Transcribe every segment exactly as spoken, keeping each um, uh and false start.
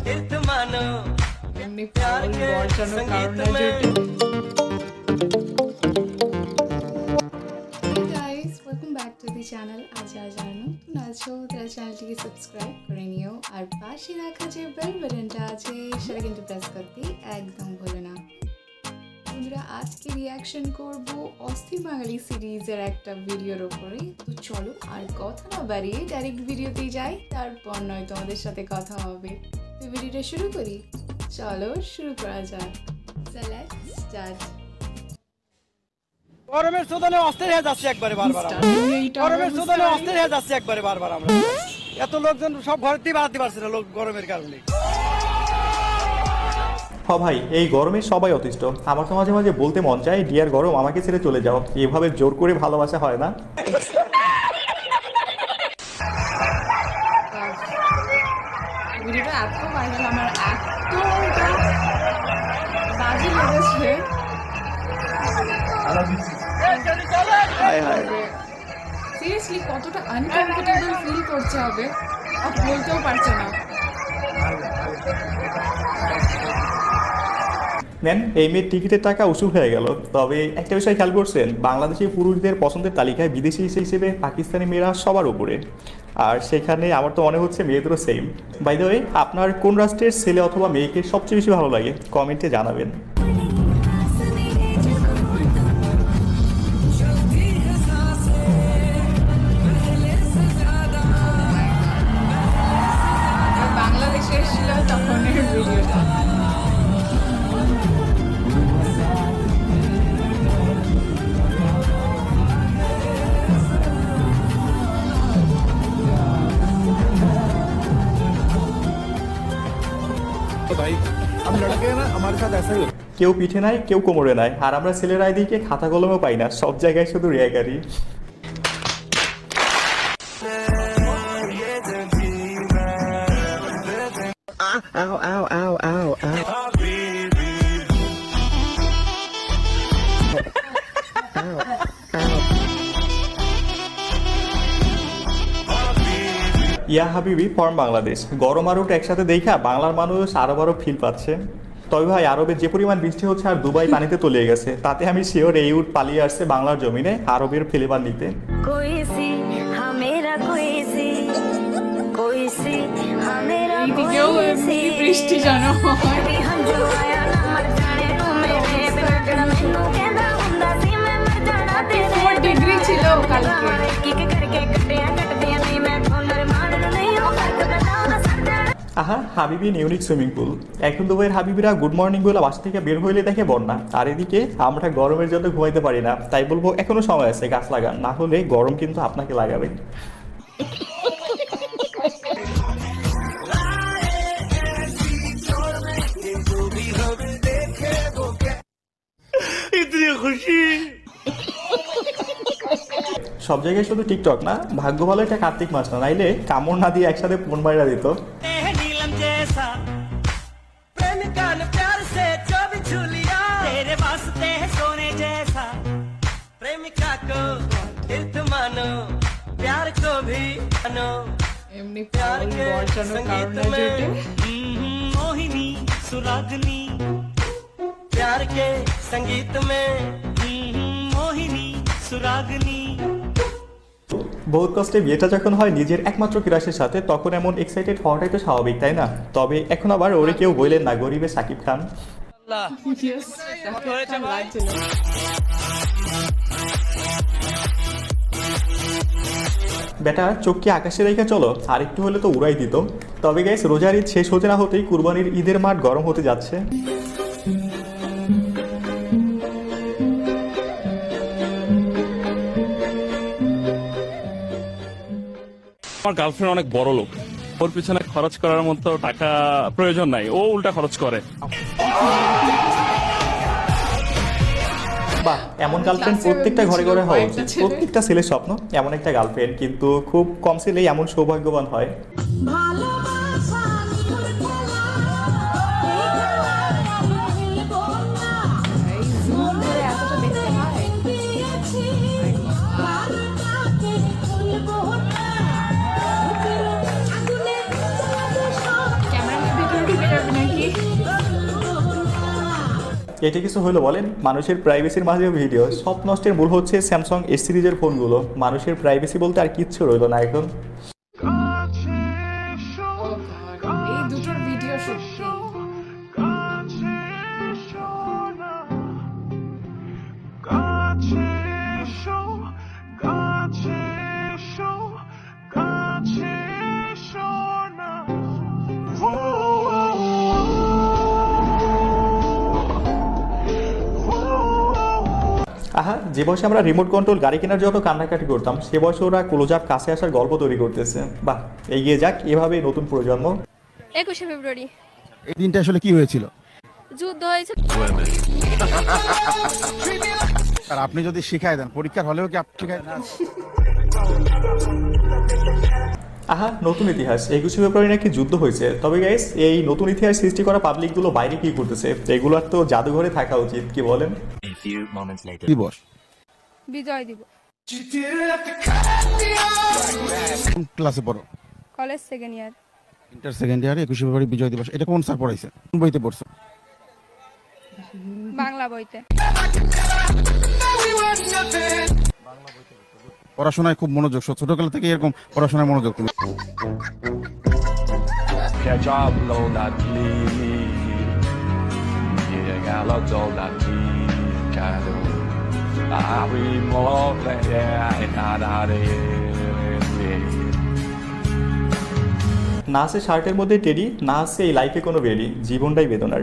এমনি প্যার কে সঙ্গীত মে। Guys, welcome back to the channel. আজ আর জানো নতুন আছো তারা চ্যানেলটিকে সাবস্ক্রাইব করে নিও, আর পাশে রাখা যে বেল বাটনটা আছে সেটা কিন্তু প্রেস করতে একদম ভুলো না। বন্ধুরা, আজকে রিয়াকশন করব অস্থির বাঙালি সিরিজের একটা ভিডিওর ওপরে। তো চলো আর কথা না বাড়িয়ে ডাইরেক্ট ভিডিওতেই যাই, তারপর নয় তোমাদের সাথে কথা হবে। তো ভিডিওটা শুরু করি, চলো শুরু করা যাক। So let's start. গরমের শোধনে অস্থির হয়ে যাচ্ছে একবারে বারবার, গরমের শোধনে অস্থির হয়ে যাচ্ছে একবারে বারবার। আমরা এত লোকজন সব ঘরেতেই বাড়াতে পারছি না লোক গরমের কারণে। হ ভাই, এই গরমে সবাই অতিষ্ঠ। আমার তো মাঝে মাঝে বলতে মন চায়, ডিয়ার গরম আমাকে ছেড়ে চলে যাও। এভাবে জোর করে ভালোবাসা হয় না। ভিডিওটা এত ভাইরাল, আমার এতটা বাজে লেগেছে। সিরিয়াসলি কতটা আনকমফোর্টেবল ফিল করতে হবে আর বলতেও পারছে না। নেন, এই মেয়ের টিকিটের টাকা উসুল হয়ে গেল। তবে একটা বিষয় খেয়াল করছেন, বাংলাদেশি পুরুষদের পছন্দের তালিকায় বিদেশি হিসেবে পাকিস্তানি মেয়েরা সবার উপরে। আর সেখানে আমার তো মনে হচ্ছে মেয়েদেরও সেম। বাই দ্য ওয়ে, আপনার কোন রাষ্ট্রের ছেলে অথবা মেয়েকে সবচেয়ে বেশি ভালো লাগে কমেন্টে জানাবেন। বাংলাদেশে ছিল তখনের ভিডিওটা। কেউ পিঠে নাই, কেউ কোমরে নাই, আর আমরা ছেলেরা এদিকে খাতা কলমও পাই না, সব জায়গায় শুধু রেয়াকারি। ইয়া হাবিবি ফর্ম বাংলাদেশ। গরম আর উঠ একসাথে দেখা বাংলার মানুষ আরো আরো ফিল পাচ্ছে। তবে ভাই, আরবে যে পরিমাণ বৃষ্টি হচ্ছে আর দুবাই পানিতে তলিয়ে গেছে, তাতে আমি শিওর এই উঠ পালিয়ে আসছে বাংলার জমিনে আরবের ফ্লেভার নিতে। এইদিকেও এমনি বৃষ্টি জানো ডিগ্রি ছিল কালকে। আহা, হাবিবি ইউনিক সুইমিং পুল। এখন দুবাইয়ের হাবিবিরা গুড মর্নিং বলে বাসা থেকে বের হইলে দেখে বন্যা, আর এদিকে আমরা গরমের জন্য ঘুমাইতে পারি না। তাই বলবো এখনো সময় আছে, গাছ লাগান, না হলে গরম কিন্তু আপনাকে লাগাবে। সব জায়গায় শুধু টিকটক না, ভাগ্য ভালো এটা কার্তিক মাস না, নাইলে কামড় না দিয়ে একসাথে ফোন মাইরা দিত। এমনি প্যার কে সঙ্গীত মে, মোহিনী সুরাগনী, প্যার কে সঙ্গীত মে, মোহিনী সুরাগনী। বহুত কষ্টে বিয়েটা যখন হয় নিজের একমাত্র ক্রাশের সাথে, তখন এমন এক্সাইটেড হওয়াটাই তো স্বাভাবিক, তাই না? তবে এখন আবার ওরে কেউ বললেন না, গরিবে সাকিব খান। বেটা, চোখকে আকাশে রেখে চলো, আর একটু হলে তো উড়াই দিত। তবে গাইস, রোজার ঈদ শেষ হতে না হতেই কুরবানির ঈদের মাঠ গরম হতে যাচ্ছে। আমার গার্লফ্রেন্ড অনেক বড় লোক, ওর পিছনে খরচ করার মতো টাকা প্রয়োজন নাই, ও উল্টা খরচ করে। বাহ, এমন গার্লফ্রেন্ড প্রত্যেকটা ঘরে ঘরে হওয়া উচিত, প্রত্যেকটা ছেলের স্বপ্ন এমন একটা গার্লফ্রেন্ড। কিন্তু খুব কম ছেলেই এমন সৌভাগ্যবান হয়। এটা কিছু হলো বলেন? মানুষের প্রাইভেসির মাঝেও ভিডিও। সব নষ্টের মূল হচ্ছে স্যামসাং এস সিরিজের ফোনগুলো। মানুষের প্রাইভেসি বলতে আর কিচ্ছু রইলো না এখন। এই দুটোর ভিডিও সত্যি আহা, যে বয়সে আমরা রিমোট কন্ট্রোল গাড়ি কেনার জন্য কান্নাকাটি করতাম, সে বয়সে ওরা ক্লোজআপ কাছে আসার গল্প তৈরি করতেছে। বাহ, এগিয়ে যাক এভাবে নতুন প্রজন্ম। একুশে ফেব্রুয়ারি এই দিনটা আসলে কি হয়েছিল? যুদ্ধ হয়েছিল। আর আপনি যদি শিখাই দেন পরীক্ষার হলেও কি আপনি শিখাই দেন? আহা, নতুন ইতিহাস। একুশে ফেব্রুয়ারি নাকি যুদ্ধ হয়েছে। তবে গাইস, এই নতুন ইতিহাস সৃষ্টি করা পাবলিকগুলো বাইরে কি করতেছে? এগুলোর তো জাদুঘরে থাকা উচিত, কি বলেন? দিবস, বিজয় দিবস। কোন ক্লাসে পড়ো? College second year. Inter second ইয়ারে একুশে ফেব্রুয়ারি বিজয় দিবস, এটা কোন স্যার পড়াইছে? কোন বইতে পড়ছো? বাংলা বইতে। পড়াশোনায় খুব মনোযোগ, ছোটকাল থেকে এরকম পড়াশোনায় মনোযোগ তুমি? না আছে শার্টের মধ্যে টেডি, না আছে এই লাইফে কোনো বেডি। জীবনটাই বেদনার।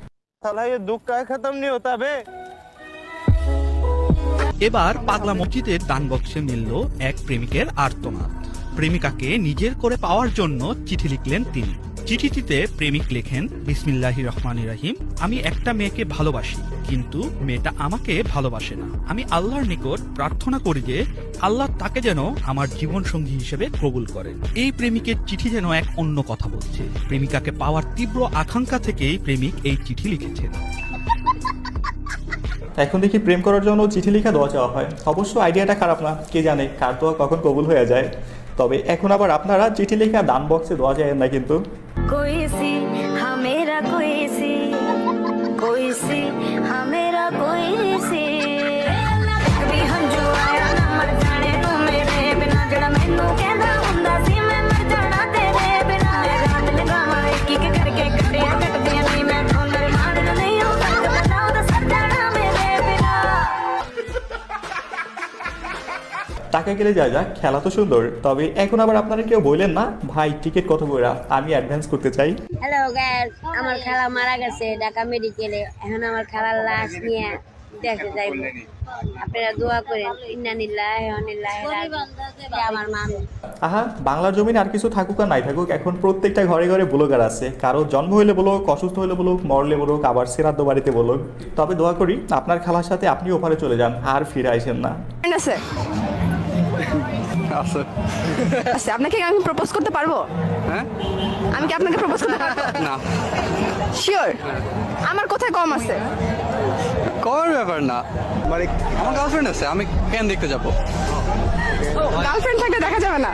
এবার পাগলা মসজিদের দান বক্সে মিলল এক প্রেমিকের আর্তনাদ। প্রেমিকাকে নিজের করে পাওয়ার জন্য চিঠি লিখলেন তিনি। চিঠিটিতে প্রেমিক লেখেন, বিসমিল্লাহির রহমানির রহিম, আমি একটা মেয়েকে ভালোবাসি, কিন্তু মেয়েটা আমাকে ভালোবাসে না। আমি আল্লাহর নিকট প্রার্থনা করি যে আল্লাহ তাকে যেন আমার জীবন সঙ্গী হিসেবে কবুল করেন। এই প্রেমিকের চিঠি যেন এক অন্য কথা বলছে। প্রেমিকাকে পাওয়ার তীব্র আকাঙ্ক্ষা থেকেই প্রেমিক এই চিঠি লিখেছেন। এখন দেখি প্রেম করার জন্য চিঠি লেখা দোয়া চাওয়া হয়। অবশ্য আইডিয়াটা খারাপ না, কে জানে কার দোয়া কখন কবুল হয়ে যায়। তবে এখন আবার আপনারা চিঠি লেখা দান বক্সে দোয়া চাইেন না কিন্তু। कोई सी हाँ मेरा कोई सी कोई सी हाँ मेरा कोई सी कभी हम जो आया ना मर जाने तू मेरे बिना जड़ा मैनू कहंदा हुंदा सी मैं मर जाना तेरे बिना। रात लगावा एक एक करके कटिया कटदियां नहीं मैं थोड़े मारन नहीं हूं तक बताओ तो सर जाना मेरे बिना। টাকা গেলে যা যাক, খেলা তো সুন্দর। তবে এখন আবার আপনারা কেউ বললেন না, ভাই টিকিট কত করে, আমি অ্যাডভান্স করতে চাই। হ্যালো গাইস, আমার খালা মারা গেছে ঢাকা মেডিকেলে। এখন আমার খালার লাশ নিয়ে দেখতে যাইব, আপনারা দোয়া করেন। ইন্না লিল্লাহি ওয়া ইন্না ইলাইহি রাজিউন। আমার মা। আহা, বাংলার জমিন আর কিছু থাকুক আর নাই থাকুক, এখন প্রত্যেকটা ঘরে ঘরে ব্লগার আছে। কারো জন্ম হইলে বলুক, অসুস্থ হইলে বলুক, মরলে বলুক, আবার শ্রাদ্ধ বাড়িতে বলুক। তবে দোয়া করি আপনার খালার সাথে আপনি ওপারে চলে যান, আর ফিরে আসেন না। আপনাকে আমি প্রপোজ করতে পারবো? হ্যাঁ, আমি কি আপনাকে প্রপোজ করতে পারবো? না শিওর? আমার কোথায় কম আছে? কোন ব্যাপার না, মানে আমার গার্লফ্রেন্ড আছে, আমি কেন দেখতে যাবো? গার্লফ্রেন্ড থাকলে দেখা যাবে না?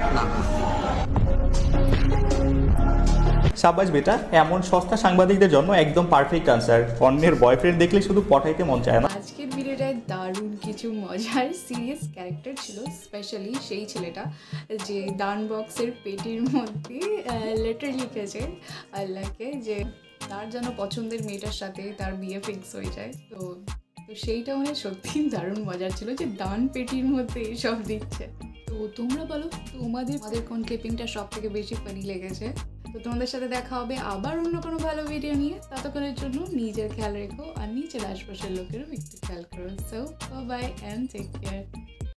সাব্বাস বেটা, এমন সস্তা সাংবাদিকদের জন্য একদম পারফেক্ট আনসার। অন্যের বয়ফ্রেন্ড দেখলে শুধু পটাইতে মন চায় না। আজকের ভিডিওটায় দারুণ কিছু মজার সিরিয়াস ক্যারেক্টার ছিল, স্পেশালি সেই ছেলেটা যে দান বক্সের পেটির মধ্যে লেটার লিখেছে আল্লাহকে যে তার যেন পছন্দের মেয়েটার সাথে তার বিয়ে ফিক্স হয়ে যায়। তো তো সেইটা মানে সত্যিই দারুণ মজার ছিল যে দান পেটির মধ্যে এইসব দিচ্ছে। তো তোমরা বলো তোমাদের আমাদের কোন ক্লিপিংটা সব থেকে বেশি ফানি লেগেছে। তো তোমাদের সাথে দেখা হবে আবার অন্য কোনো ভালো ভিডিও নিয়ে। ততক্ষণের জন্য নিজের খেয়াল রেখো আর নিচের আশপাশের লোকেরও একটু খেয়াল করো। So bye and take care.